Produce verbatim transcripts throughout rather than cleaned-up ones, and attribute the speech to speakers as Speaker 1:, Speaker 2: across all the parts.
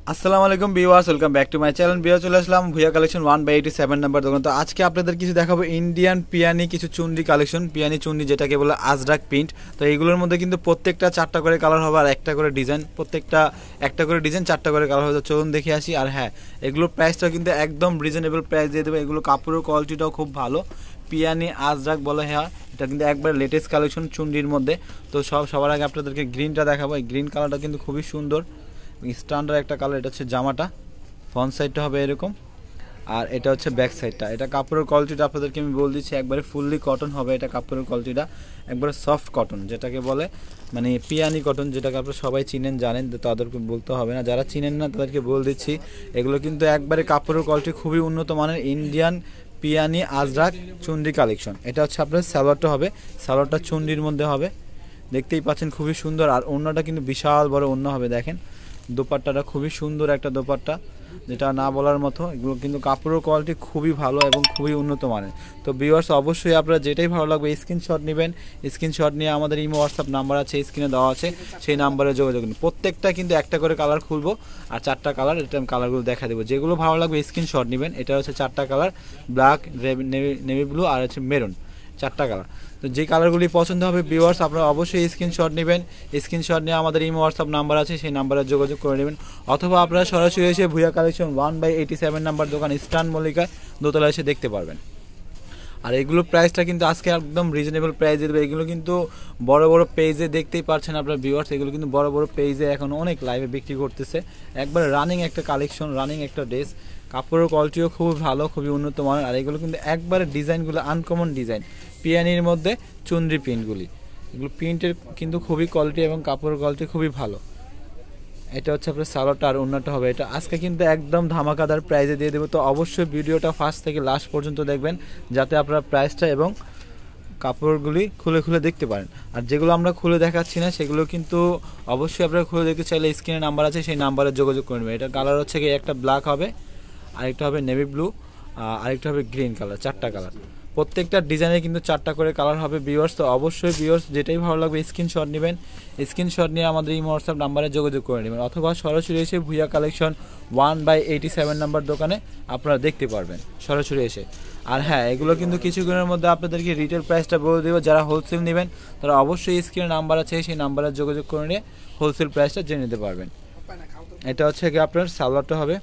Speaker 1: আসসালামু আলাইকুম viewers, welcome back to my channel. Viewer চলে আসলাম Bhuiya collection one by eighty seven number দোকান। তো আজকে আপনাদের কিছু দেখাবো ইন্ডিয়ান পিয়ানি কিছু চুন্ডি কালেকশন, পিয়ানি চুন্ডি যেটাকে বলে আজরাক প্রিন্ট। তো এইগুলোর মধ্যে কিন্তু প্রত্যেকটা চারটা করে কালার হবে আর একটা করে ডিজাইন, প্রত্যেকটা একটা করে ডিজাইন চারটা করে কালার হবে। চলুন দেখে আসি। আর হ্যাঁ, এগুলোর প্রাইসটা কিন্তু একদম রিজনেবল প্রাইস দিয়ে দেবো। এগুলো কাপড়ের কোয়ালিটিটাও খুব ভালো। পিয়ানি আজরাক বলে, হ্যাঁ এটা কিন্তু একবার লেটেস্ট কালেকশন চুন্ডির মধ্যে। তো সব সবার আগে আপনাদেরকে গ্রিনটা দেখাবো। এই গ্রিন কালারটা কিন্তু খুবই সুন্দর, স্ট্যান্ডার্ড একটা কালার। এটা হচ্ছে জামাটা, ফ্রন্ট সাইডটা হবে এরকম, আর এটা হচ্ছে ব্যাক সাইডটা। এটা কাপড়ের কোয়ালিটিটা আপনাদেরকে আমি বলে দিচ্ছি, একবারে ফুললি কটন হবে। এটা কাপড়ের কোয়ালিটিটা একবারে সফট কটন, যেটাকে বলে মানে পিয়ানি কটন, যেটাকে আপনারা সবাই চিনেন জানেন, তো তাদেরকে বলতে হবে না। যারা চিনেন না তাদেরকে বলে দিচ্ছি, এগুলো কিন্তু একবারে কাপড়ের কোয়ালিটি খুবই উন্নত মানের ইন্ডিয়ান পিয়ানি আজরাক চুন্ডি কালেকশন। এটা হচ্ছে আপনার সালোয়ারটা হবে, সালোয়ারটা চুন্ডির মধ্যে হবে, দেখতেই পাচ্ছেন খুবই সুন্দর। আর ওড়নাটা কিন্তু বিশাল বড় ওড়না হবে। দেখেন দোপাট্টাটা খুবই সুন্দর একটা দোপাট্টা, যেটা না বলার মতো। এগুলো কিন্তু কাপড়ের কোয়ালিটি খুবই ভালো এবং খুবই উন্নত মানের। তো ভিউয়ার্স অবশ্যই আপনারা যেটাই ভালো লাগবে স্ক্রিনশট নেবেন। স্ক্রিনশট নিয়ে আমাদের ইমো হোয়াটসঅ্যাপ নাম্বার আছে, স্ক্রিনে দেওয়া আছে, সেই নাম্বারে যোগাযোগ করুন। প্রত্যেকটা কিন্তু একটা করে কালার খুলবো আর চারটা কালার, এটা আমি কালারগুলো দেখা দেবো। যেগুলো ভালো লাগবে স্ক্রিনশট নেবেন। এটা হচ্ছে চারটা কালার, ব্ল্যাক, নেভি ব্লু আর হচ্ছে মেরুন, চারটা কালার। তো যে কালারগুলি পছন্দ হবে ভিউয়ার্স আপনারা অবশ্যই স্ক্রিনশট নেবেন। স্ক্রিনশট নিয়ে আমাদের ইমো হোয়াটসঅ্যাপ নাম্বার আছে, সেই নাম্বারে যোগাযোগ করে নেবেন। অথবা আপনারা সরাসরি এসে Bhuiya collection one by eighty seven number দোকান ইস্টার্ন মল্লিকা দোতলা এসে দেখতে পারবেন। আর এগুলোর প্রাইসটা কিন্তু আজকে একদম রিজনেবল প্রাইসে দেবে। এগুলো কিন্তু বড় বড় পেজে দেখতেই পাচ্ছেন আপনার ভিউয়ার্স, এগুলো কিন্তু বড় বড় পেজে এখন অনেক লাইভে বিক্রি করতেছে। একবার রানিং একটা কালেকশন, রানিং একটা ড্রেস, কাপড়ের কোয়ালিটিও খুবই ভালো, খুবই উন্নত মানের। আর এগুলো কিন্তু একবারে ডিজাইনগুলো আনকমন ডিজাইন, পিয়ানির মধ্যে চুনরি প্রিন্টগুলি, এগুলো প্রিন্টের কিন্তু খুবই কোয়ালিটি এবং কাপড়ের কোয়ালিটি খুবই ভালো। এটা হচ্ছে আপনার সালোয়ারটা আর ওড়নাটা হবে এটা। আজকে কিন্তু একদম ধামাকাদার প্রাইসে দিয়ে দেবো। তো অবশ্যই ভিডিওটা ফার্স্ট থেকে লাস্ট পর্যন্ত দেখবেন, যাতে আপনারা প্রাইসটা এবং কাপড়গুলি খুলে খুলে দেখতে পারেন। আর যেগুলো আমরা খুলে দেখাচ্ছি না সেগুলো কিন্তু অবশ্যই আপনারা খুলে দেখতে চাইলে স্ক্রিনে নাম্বার আছে, সেই নাম্বারে যোগাযোগ করে নেবেন। এটা কালার হচ্ছে কি, একটা ব্ল্যাক হবে, আরেকটা হবে নেভি ব্লু, আরেকটা হবে গ্রিন কালার, চারটা কালার। প্রত্যেকটা ডিজাইনে কিন্তু চারটা করে কালার হবে ভিউয়ার্স। তো অবশ্যই ভিউয়ার্স যেটাই ভালো লাগবে স্ক্রিনশট নেবেন। স্ক্রিনশট নিয়ে আমাদের এই হোয়াটসঅ্যাপ নাম্বারে যোগাযোগ করে নেবেন, অথবা সরাসরি এসে Bhuiya collection one by eighty seven number দোকানে আপনারা দেখতে পারবেন সরাসরি এসে। আর হ্যাঁ, এগুলো কিন্তু কিছুক্ষণের মধ্যে আপনাদেরকে রিটেল প্রাইসটা বলে দেবো। যারা হোলসেল নেবেন তারা অবশ্যই স্ক্রিনে নাম্বার আছে, সেই নাম্বারে যোগাযোগ করে নিয়ে হোলসেল প্রাইসটা জেনে নিতে পারবেন। এটা হচ্ছে কি আপনার সালোয়ারটা হবে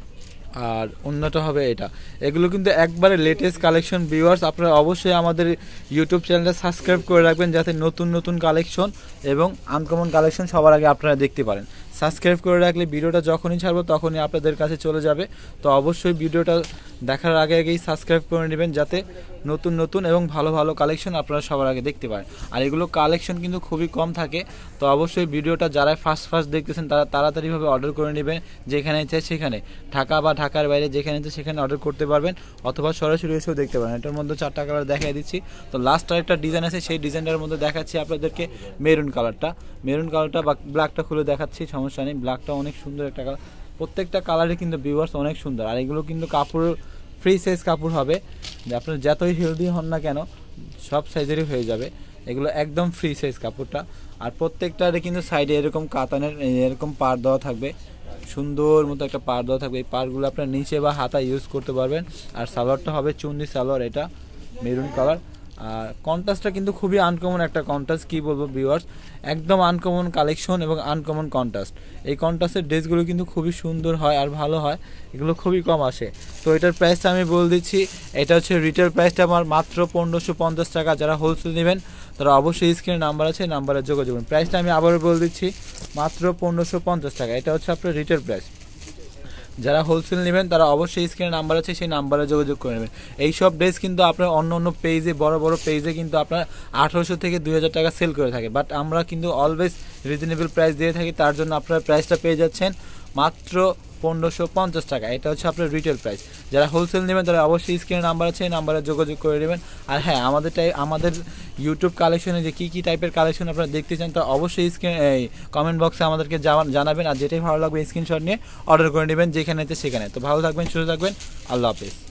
Speaker 1: আর অন্যটা হবে এটা। এগুলো কিন্তু একবারে লেটেস্ট কালেকশন ভিউয়ার্স। আপনারা অবশ্যই আমাদের ইউটিউব চ্যানেলটা সাবস্ক্রাইব করে রাখবেন, যাতে নতুন নতুন কালেকশন এবং আনকমন কালেকশন সবার আগে আপনারা দেখতে পারেন। সাবস্ক্রাইব করে রাখলে ভিডিওটা যখনই ছাড়বো তখনই আপনাদের কাছে চলে যাবে। তো অবশ্যই ভিডিওটা দেখার আগে আগেই সাবস্ক্রাইব করে নেবেন, যাতে নতুন নতুন এবং ভালো ভালো কালেকশন আপনারা সবার আগে দেখতে পারেন। আর এগুলো কালেকশন কিন্তু খুবই কম থাকে। তো অবশ্যই ভিডিওটা যারা ফার্স্ট ফার্স্ট দেখতেছেন তারা তাড়াতাড়িভাবে অর্ডার করে নেবেন, যেখানে চাই সেখানে, ঢাকা বা ঢাকার বাইরে যেখানে চাই সেখানে অর্ডার করতে পারবেন, অথবা সরাসরি এসেও দেখতে পারেন। এটার মধ্যে চারটা কালার দেখাই দিচ্ছি। তো লাস্ট আরেকটা ডিজাইন আছে, সেই ডিজাইনটার মধ্যে দেখাচ্ছি আপনাদেরকে মেরুন কালারটা। মেরুন কালারটা বা ব্ল্যাকটা খুলে দেখাচ্ছি, সমস্যা নেই। ব্ল্যাকটা অনেক সুন্দর একটা কালার, প্রত্যেকটা কালারে কিন্তু ভিউয়ার্স অনেক সুন্দর। আর এগুলো কিন্তু কাপড় ফ্রি সাইজ কাপড় হবে, আপনার যতই হেলদি হন না কেন সব সাইজেরই হয়ে যাবে। এগুলো একদম ফ্রি সাইজ কাপড়টা। আর প্রত্যেকটারে কিন্তু সাইডে এরকম কাতানের এরকম পাড় দেওয়া থাকবে, সুন্দর মতো একটা পাড় দেওয়া থাকবে। এই পাড়গুলো আপনার নিচে বা হাতা ইউজ করতে পারবেন। আর সালোয়ারটা হবে চুন্নি সালোয়ার, এটা মেরুন কালার। আর কন্ট্রাস্টটা কিন্তু খুবই আনকমন একটা কন্ট্রাস্ট, কী বলবো ভিউয়ার্স, একদম আনকমন কালেকশন এবং আনকমন কন্ট্রাস্ট। এই কন্ট্রাস্টের ড্রেসগুলো কিন্তু খুবই সুন্দর হয় আর ভালো হয়, এগুলো খুবই কম আসে। তো এটার প্রাইসটা আমি বলে দিচ্ছি, এটা হচ্ছে রিটেল প্রাইসটা আমার মাত্র পনেরোশো পঞ্চাশ টাকা। যারা হোলসেল নেবেন তারা অবশ্যই স্ক্রিনে নাম্বার আছে, নাম্বারে যোগাযোগ করুন। প্রাইসটা আমি আবারও বলে দিচ্ছি, মাত্র পনেরোশো পঞ্চাশ টাকা। এটা হচ্ছে আপনার রিটেল প্রাইস। যারা হোলসেল নেবেন তারা অবশ্যই স্ক্রিনে নাম্বার আছে, সেই নাম্বারে যোগাযোগ করে নেবেন। এইসব ড্রেস কিন্তু আপনার অন্য অন্য পেজে, বড় বড় পেজে কিন্তু আপনার আঠারোশো থেকে দুই হাজার টাকা সেল করে থাকে, বাট আমরা কিন্তু অলওয়েজ রিজনেবল প্রাইস দিয়ে থাকি। তার জন্য আপনারা প্রাইসটা পেয়ে যাচ্ছেন মাত্র পনেরোশো পঞ্চাশ টাকা। এটা হচ্ছে আপনার রিটেল প্রাইস। যারা হোলসেল নেবেন তারা অবশ্যই স্ক্রিনে নাম্বার আছে, এই নাম্বারে যোগাযোগ করে নেবেন। আর হ্যাঁ, আমাদের টাই আমাদের ইউটিউব কালেকশনে যে কী কী টাইপের কালেকশন আপনারা দেখতে চান তা অবশ্যই স্ক্রিন এই কমেন্ট বক্সে আমাদেরকে জানাবেন। আর যেটাই ভালো লাগবে স্ক্রিনশট নিয়ে অর্ডার করে নেবেন, যেখানে সেখানে। তো ভালো থাকবেন, সুস্থ থাকবেন, আল্লাহ হাফেজ।